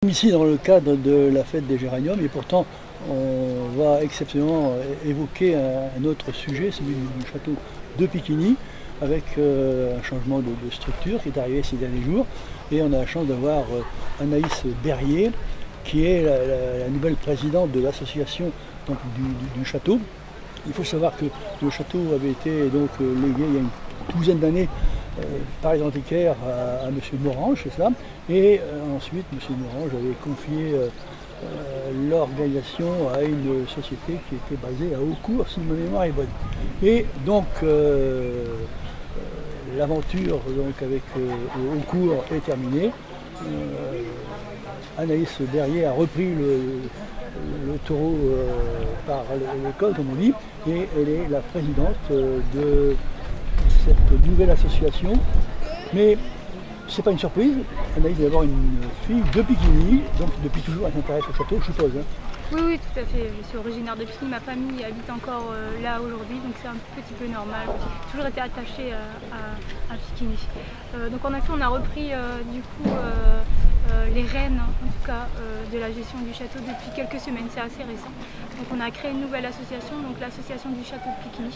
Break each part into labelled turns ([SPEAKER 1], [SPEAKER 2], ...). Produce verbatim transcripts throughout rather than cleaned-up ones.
[SPEAKER 1] sommes ici dans le cadre de la fête des géraniums et pourtant on va exceptionnellement évoquer un, un autre sujet, celui du château de Piquigny, avec euh, un changement de, de structure qui est arrivé ces derniers jours. Et on a la chance d'avoir euh, Anaïs Berrier, qui est la, la, la nouvelle présidente de l'association du, du, du château. Il faut savoir que le château avait été donc légué il y a une douzaine d'années euh, par les antiquaires à, à M. Morange, c'est ça. Et euh, ensuite, M. Morange avait confié euh, euh, l'organisation à une société qui était basée à Haucourt, si ma mémoire est bonne. Et donc, euh, euh, l'aventure donc, avec euh, Haucourt est terminée. Euh, Anaïs Berrier a repris le, le taureau euh, par l'école, comme on dit, et elle est la présidente euh, de cette nouvelle association. Mais c'est pas une surprise, Anaïs est d'abord une fille de Piquigny, donc depuis toujours elle s'intéresse au château, je suppose. Hein.
[SPEAKER 2] Oui, oui, tout à fait. Je suis originaire de Piquigny, ma famille habite encore euh, là aujourd'hui, donc c'est un petit peu normal. J'ai toujours été attachée à, à, à Piquigny. Euh, donc en effet, on a repris euh, du coup euh, euh, les rênes, en tout cas, euh, de la gestion du château depuis quelques semaines, c'est assez récent. Donc on a créé une nouvelle association, donc l'association du château de Piquigny.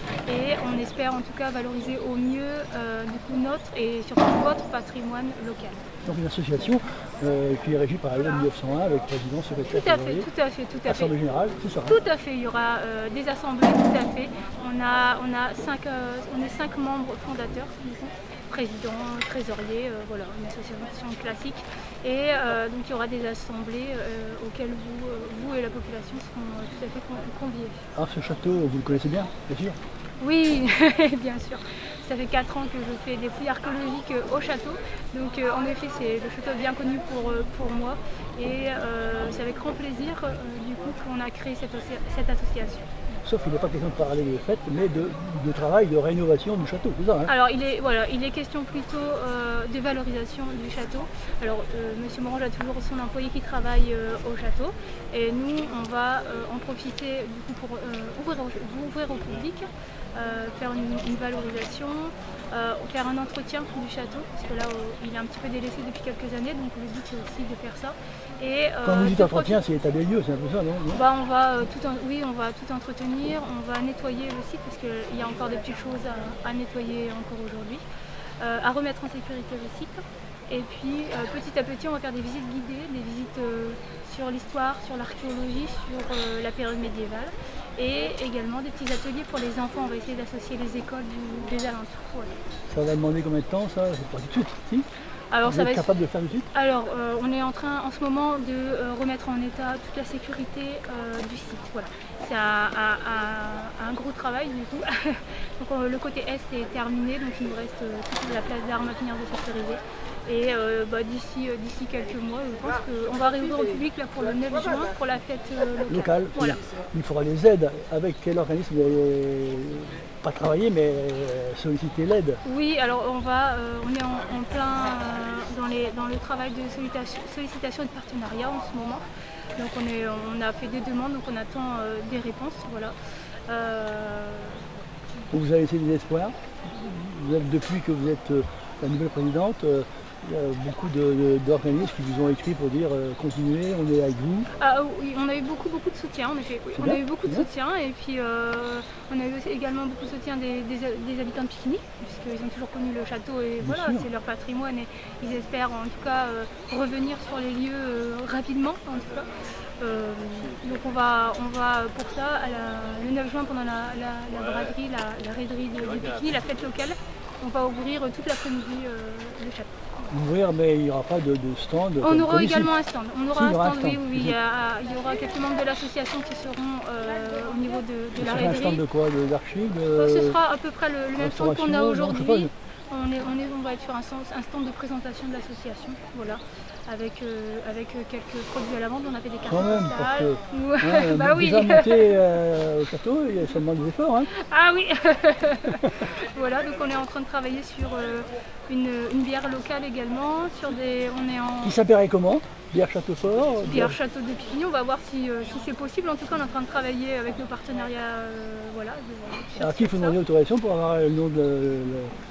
[SPEAKER 2] Et on espère en tout cas valoriser au mieux euh, du coup notre et surtout votre patrimoine local.
[SPEAKER 1] Donc une association euh, qui est régie par la loi mille neuf cent un avec président, secrétaire,
[SPEAKER 2] tout à fait, tout à fait, tout à fait.
[SPEAKER 1] Assemblée générale, tout ça.
[SPEAKER 2] Tout à fait, il y aura euh, des assemblées, tout à fait. On a, on a cinq, euh, on est cinq membres fondateurs, président, trésorier, euh, voilà, une association classique. Et euh, donc il y aura des assemblées euh, auxquelles vous, euh, vous et la population seront euh, tout à fait conviés.
[SPEAKER 1] Alors ce château, vous le connaissez bien, bien sûr?
[SPEAKER 2] Oui, bien sûr. Ça fait quatre ans que je fais des fouilles archéologiques au château, donc euh, en effet c'est le château bien connu pour, pour moi et euh, c'est avec grand plaisir euh, du coup qu'on a créé cette, cette association.
[SPEAKER 1] Sauf qu'il n'est pas question de parler de fête, mais de, de travail, de rénovation du château, c'est ça hein?
[SPEAKER 2] Alors il est, voilà, il est question plutôt euh, de valorisation du château. Alors euh, M. Morange a toujours son employé qui travaille euh, au château et nous on va euh, en profiter du coup pour euh, ouvrir, au, ouvrir au public, euh, faire une, une valorisation, euh, faire un entretien du château, parce que là euh, il est un petit peu délaissé depuis quelques années, donc le but c'est aussi de faire ça. Et, euh,
[SPEAKER 1] quand vous dites entretien, c'est état des lieux, c'est un peu ça, non?
[SPEAKER 2] bah, on va, euh, tout en, Oui, on va tout entretenir, on va nettoyer le site, parce qu'il y a encore des petites choses à, à nettoyer encore aujourd'hui, euh, à remettre en sécurité le site. Et puis euh, petit à petit, on va faire des visites guidées, des visites euh, sur l'histoire, sur l'archéologie, sur euh, la période médiévale, et également des petits ateliers pour les enfants. On va essayer d'associer les écoles du, des alentours. Voilà.
[SPEAKER 1] Ça va demander combien de temps, ça? C'est pas tout de suite, si?
[SPEAKER 2] Alors,
[SPEAKER 1] Vous
[SPEAKER 2] ça
[SPEAKER 1] êtes
[SPEAKER 2] va être...
[SPEAKER 1] capable de le faire tout de suite?
[SPEAKER 2] Alors, euh, on est en train en ce moment de euh, remettre en état toute la sécurité euh, du site. Voilà. C'est un, un, un, un gros travail du coup. Donc, euh, le côté est est terminé, donc il nous reste euh, toute la place d'armes à finir de sécuriser. Et euh, bah, d'ici euh, d'ici quelques mois, je pense qu'on va réouvrir au public là, pour le neuf juin pour la fête euh, locale.
[SPEAKER 1] Locale.
[SPEAKER 2] Voilà.
[SPEAKER 1] Il faudra les aides. Avec quel organisme vous allez pas travailler, mais euh, solliciter l'aide?
[SPEAKER 2] Oui, alors on va, euh, on est en, en plein euh, dans, les, dans le travail de sollicitation, sollicitation de partenariat en ce moment. Donc on, est, on a fait des demandes, donc on attend euh, des réponses. Voilà. Euh...
[SPEAKER 1] Vous avez laissé des espoirs. Vous êtes, depuis que vous êtes euh, la nouvelle présidente, euh, il y a beaucoup d'organismes qui vous ont écrit pour dire euh, continuez, on est avec vous.
[SPEAKER 2] Ah, oui, on a eu beaucoup beaucoup de soutien en effet. Oui. On
[SPEAKER 1] bien,
[SPEAKER 2] a eu beaucoup de
[SPEAKER 1] bien.
[SPEAKER 2] soutien et puis euh, on a eu aussi également beaucoup de soutien des, des, des habitants de Piquigny, puisqu'ils ont toujours connu le château et bien voilà, c'est leur patrimoine et ils espèrent en tout cas euh, revenir sur les lieux euh, rapidement en tout cas. Euh, donc on va, on va pour ça à la, le neuf juin pendant la, la, la braderie, la, la raiderie de, de Piquigny, la fête locale, on va ouvrir toute l'après-midi euh, le château.
[SPEAKER 1] Ouvrir, mais il n'y aura pas de, de stand.
[SPEAKER 2] On aura également un stand. On aura
[SPEAKER 1] si,
[SPEAKER 2] un stand,
[SPEAKER 1] un stand,
[SPEAKER 2] oui, oui. Il y, a, il y aura quelques membres de l'association qui seront euh, au niveau de, de la raiderie.
[SPEAKER 1] Un stand de quoi? D'archives
[SPEAKER 2] de... Ce sera à peu près le, le même stand qu'on a aujourd'hui. On, est, on, est, on va être sur un stand, un stand de présentation de l'association, voilà, avec, euh, avec quelques produits à la vente. On a fait des cartes postales.
[SPEAKER 1] Ouais, bah oui. Déjà monté euh, au château, ça demande des efforts. Hein.
[SPEAKER 2] Ah oui. Voilà, donc on est en train de travailler sur euh, une, une bière locale également, sur des, on est en...
[SPEAKER 1] Qui s'appellerait comment? Bière Château Fort?
[SPEAKER 2] Bière Château de Piquigny, on va voir si, euh, si c'est possible. En tout cas, on est en train de travailler avec nos partenariats. Euh, voilà,
[SPEAKER 1] à qui il faut demander autorisation pour avoir le nom de... Le...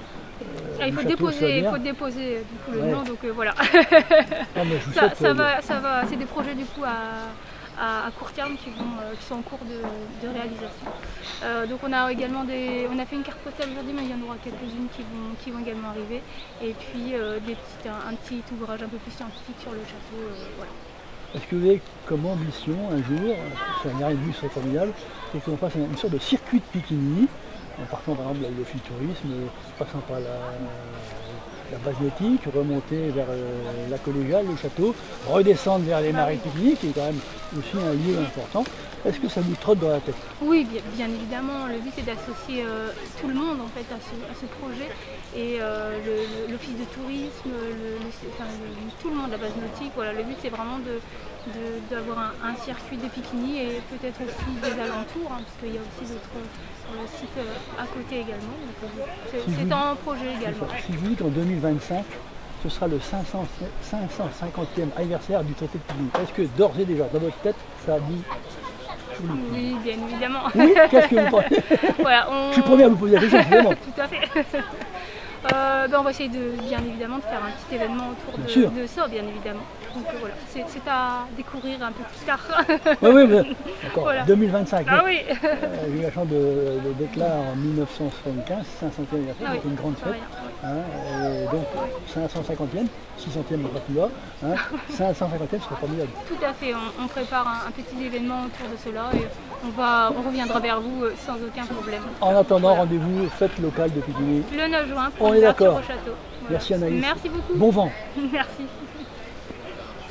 [SPEAKER 2] Ah, il faut déposer, il faut déposer du coup, le ouais. nom, donc euh, voilà.
[SPEAKER 1] Non, mais je
[SPEAKER 2] ça,
[SPEAKER 1] ça
[SPEAKER 2] le... va, ça va, c'est des projets du coup à, à, à court terme qui, vont, euh, qui sont en cours de, de réalisation. Euh, donc on a également des, on a fait une carte postale aujourd'hui, mais il y en aura quelques-unes qui vont, qui vont également arriver. Et puis euh, des petites, un, un petit ouvrage un peu plus scientifique sur le château. Euh, voilà.
[SPEAKER 1] Est-ce que vous avez comme ambition un jour, ça n'a rien de vu, ce serait formidable, c'est qu'on fasse une sorte de circuit de Piquigny, en partant par exemple de l'office du tourisme, passant par la, la base nautique, remonter vers euh, la collégiale, le château, redescendre vers les marais de Piquigny, qui est quand même aussi un lieu important. Est-ce que ça vous trotte dans la tête?
[SPEAKER 2] Oui, bien, bien évidemment. Le but c'est d'associer euh, tout le monde en fait à ce, à ce projet et euh, l'office de tourisme, le, le, enfin, le, tout le monde, la base nautique. Voilà, le but c'est vraiment d'avoir un, un circuit de Piquigny et peut-être aussi des alentours, hein, parce qu'il y a aussi d'autres euh, sites euh, à côté également. C'est si un projet également.
[SPEAKER 1] Si vous dites en deux mille vingt-cinq, ce sera le cinq cent cinquantième anniversaire du traité de Piquigny. Est-ce que d'ores et déjà, dans votre tête, ça a dit?
[SPEAKER 2] Oui, bien évidemment.
[SPEAKER 1] Oui, qu'est-ce que vous pensez?
[SPEAKER 2] Voilà, on...
[SPEAKER 1] Je suis premier à vous poser la question, évidemment.
[SPEAKER 2] Tout à fait. Euh, ben on va essayer de, bien évidemment de faire un petit événement autour de, de ça, bien évidemment. Donc euh, voilà, c'est à découvrir un peu plus tard.
[SPEAKER 1] Oui, oui, oui. D'accord, voilà. deux mille vingt-cinq.
[SPEAKER 2] Ah oui.
[SPEAKER 1] euh, J'ai eu la chance de, de déclarer en mille neuf cent soixante-quinze, cinq centième anniversaire, ah, c'était oui. une grande fête. Hein, et donc cinq cent cinquantième, six centième, on ne sera plus là. Hein, cinq cent cinquantième serait formidable.
[SPEAKER 2] Tout à fait, on, on prépare un, un petit événement autour de cela et on, va, on reviendra vers vous euh, sans aucun problème.
[SPEAKER 1] En attendant, voilà. Rendez-vous fête locale de Piquigny.
[SPEAKER 2] Le neuf juin pour
[SPEAKER 1] on est d'accord.
[SPEAKER 2] Au château. Voilà.
[SPEAKER 1] Merci Anaïs.
[SPEAKER 2] Merci beaucoup.
[SPEAKER 1] Bon vent.
[SPEAKER 2] Merci.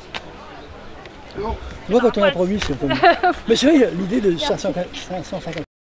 [SPEAKER 1] Moi quand on improvise, c'est un peu mieux. Mais c'est vrai, l'idée de cinq cent cinquante.